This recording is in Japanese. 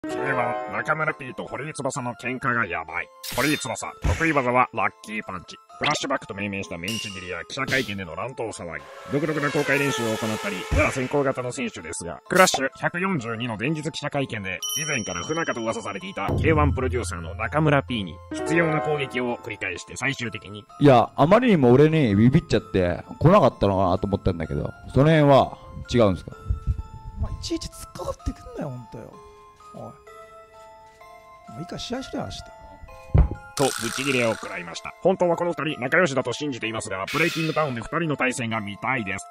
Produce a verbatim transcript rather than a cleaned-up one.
ケーワン 中村 P と堀井翼の喧嘩がやばい。堀井翼、得意技はラッキーパンチ。フラッシュバックと命名したメンチ切りや記者会見での乱闘騒ぎ。独特な公開練習を行ったり、裏先行型の選手ですが、クラッシュひゃくよんじゅうにの前日記者会見で、以前から不仲と噂されていた ケーワン プロデューサーの中村 P に、必要な攻撃を繰り返して最終的に。 いや、あまりにも俺にビビっちゃって来なかったのかなと思ったんだけど、その辺は違うんですか？ まあ、いちいち突っかかってくんなよ、ほんとよ。おい。もういいか、試合しろよ、明日。 と、ブチギレを食らいました。本当はこの二人仲良しだと信じていますが、ブレイキングダウンで二人の対戦が見たいです。